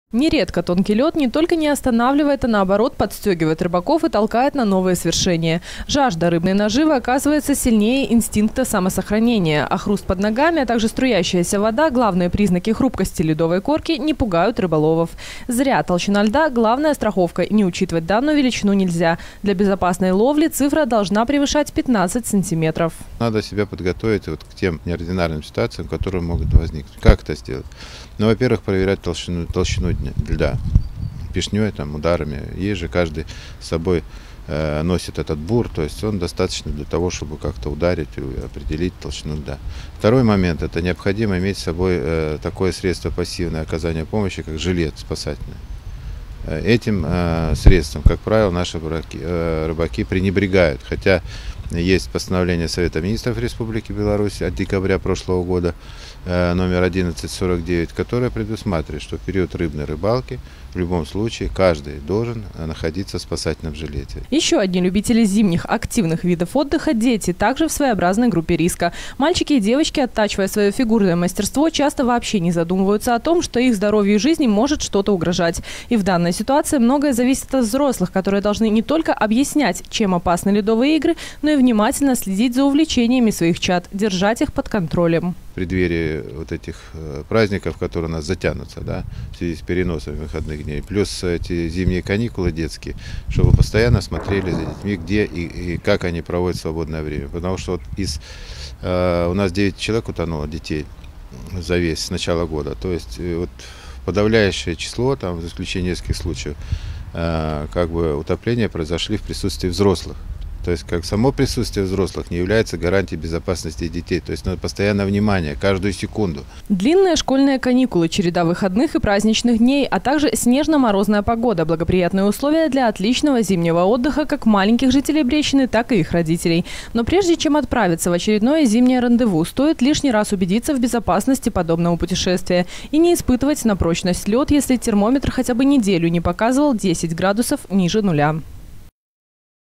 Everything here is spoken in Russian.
Нередко тонкий лед не только не останавливает, а наоборот подстегивает рыбаков и толкает на новые свершения. Жажда рыбной наживы оказывается сильнее инстинкта самосохранения, а хруст под ногами, а также струящаяся вода – главные признаки хрупкости ледовой корки – не пугают рыболовов. Зря толщина льда – главная страховка, и не учитывать данную величину нельзя. Для безопасной ловли цифра должна превышать 15 сантиметров. Надо себя подготовить к тем неординарным ситуациям, которые могут возникнуть. Как это сделать? Ну, во-первых, проверять толщину льда пешней, ударами. Есть же каждый с собой носит этот бур, то есть он достаточно для того, чтобы как-то ударить и определить толщину льда. Второй момент – это необходимо иметь с собой такое средство пассивное оказания помощи, как жилет спасательный. Этим средством, как правило, наши рыбаки пренебрегают, хотя есть постановление Совета министров Республики Беларусь от декабря прошлого года, номер 1149, которое предусматривает, что в период рыбной рыбалки в любом случае каждый должен находиться в спасательном жилете. Еще одни любители зимних активных видов отдыха – дети, также в своеобразной группе риска. Мальчики и девочки, оттачивая свое фигурное мастерство, часто вообще не задумываются о том, что их здоровью и жизни может что-то угрожать. И в данной ситуации многое зависит от взрослых, которые должны не только объяснять, чем опасны ледовые игры, но и внимательно следить за увлечениями своих чад, держать их под контролем. В преддверии вот этих праздников, которые у нас затянутся, в связи с переносом выходных дней, плюс эти зимние каникулы детские, чтобы постоянно смотрели за детьми, где и как они проводят свободное время. Потому что у нас 9 человек утонуло, детей, с начала года. То есть подавляющее число, за исключением нескольких случаев, утопления произошли в присутствии взрослых. То есть как само присутствие взрослых не является гарантией безопасности детей. То есть надо постоянное внимание, каждую секунду. Длинные школьные каникулы, череда выходных и праздничных дней, а также снежно-морозная погода – благоприятные условия для отличного зимнего отдыха как маленьких жителей Брещины, так и их родителей. Но прежде чем отправиться в очередное зимнее рандеву, стоит лишний раз убедиться в безопасности подобного путешествия и не испытывать на прочность лед, если термометр хотя бы неделю не показывал 10 градусов ниже нуля.